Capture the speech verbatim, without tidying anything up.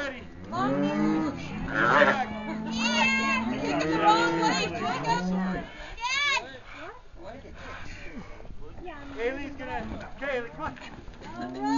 ready. Long news. Yeah. Kick the wrong way, Jacob. Haley's gonna. Haley, come on. All right.